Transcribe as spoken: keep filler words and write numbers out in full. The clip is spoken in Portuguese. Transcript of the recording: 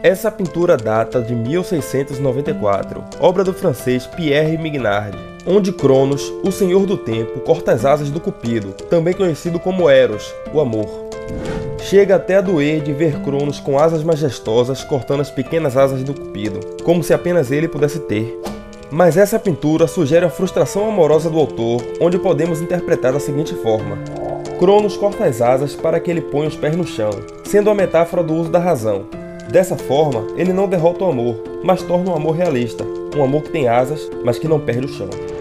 Essa pintura data de mil seiscentos e noventa e quatro, obra do francês Pierre Mignard, onde Cronos, o Senhor do Tempo, corta as asas do Cupido, também conhecido como Eros, o amor. Chega até a doer de ver Cronos com asas majestosas cortando as pequenas asas do Cupido, como se apenas ele pudesse ter. Mas essa pintura sugere a frustração amorosa do autor, onde podemos interpretar da seguinte forma: Cronos corta as asas para que ele ponha os pés no chão, sendo a metáfora do uso da razão. Dessa forma, ele não derrota o amor, mas torna um amor realista, um amor que tem asas, mas que não perde o chão.